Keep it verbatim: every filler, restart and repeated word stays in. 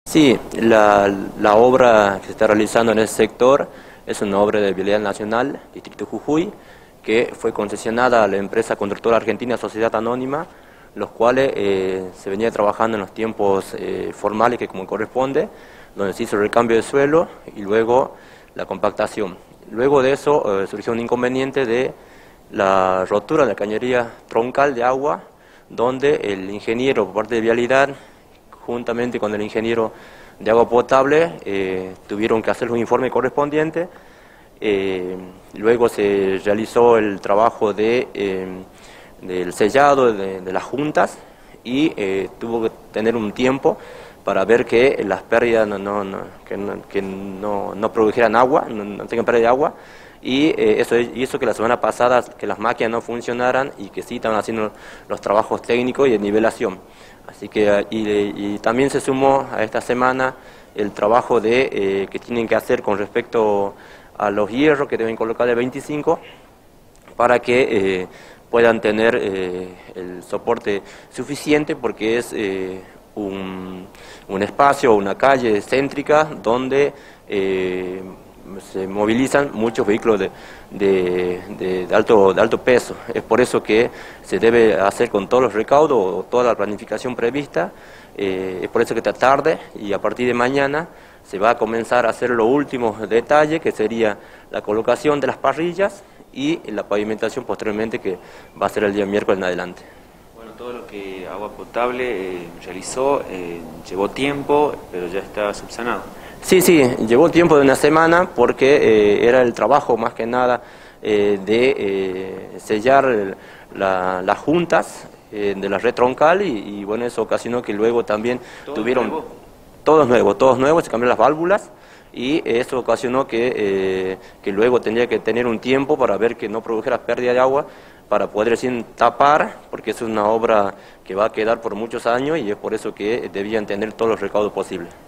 Sí, la, la obra que se está realizando en ese sector es una obra de vialidad nacional, Distrito Jujuy, que fue concesionada a la empresa constructora argentina Sociedad Anónima, los cuales eh, se venía trabajando en los tiempos eh, formales que como corresponde, donde se hizo el recambio de suelo y luego la compactación. Luego de eso eh, surgió un inconveniente de la rotura de la cañería troncal de agua, donde el ingeniero por parte de vialidad, juntamente con el ingeniero de agua potable, eh, tuvieron que hacer un informe correspondiente. Eh, luego se realizó el trabajo de, eh, del sellado de, de las juntas y eh, tuvo que tener un tiempo para ver que las pérdidas no, no, no, que no, que no, no produjeran agua, no, no tengan pérdida de agua, y eh, eso hizo que la semana pasada que las máquinas no funcionaran y que sí estaban haciendo los trabajos técnicos y de nivelación. Así que y, y también se sumó a esta semana el trabajo de eh, que tienen que hacer con respecto a los hierros que deben colocar de veinticinco para que eh, puedan tener eh, el soporte suficiente, porque es eh, un, un espacio, una calle céntrica donde eh, se movilizan muchos vehículos de, de, de, de, alto, de alto peso. Es por eso que se debe hacer con todos los recaudos o toda la planificación prevista. Eh, es por eso que esta tarde y a partir de mañana se va a comenzar a hacer los últimos detalles, que sería la colocación de las parrillas y la pavimentación posteriormente, que va a ser el día miércoles en adelante. Bueno, todo lo que Agua Potable eh, realizó eh, llevó tiempo, pero ya está subsanado. Sí, sí, llevó tiempo de una semana porque eh, era el trabajo más que nada eh, de eh, sellar la, las juntas eh, de la red troncal y, y bueno, eso ocasionó que luego también ¿Todo tuvieron... nuevo? Todos nuevos, todos nuevos, se cambiaron las válvulas y eso ocasionó que, eh, que luego tendría que tener un tiempo para ver que no produjera pérdida de agua, para poder recién tapar, porque es una obra que va a quedar por muchos años y es por eso que debían tener todos los recaudos posibles.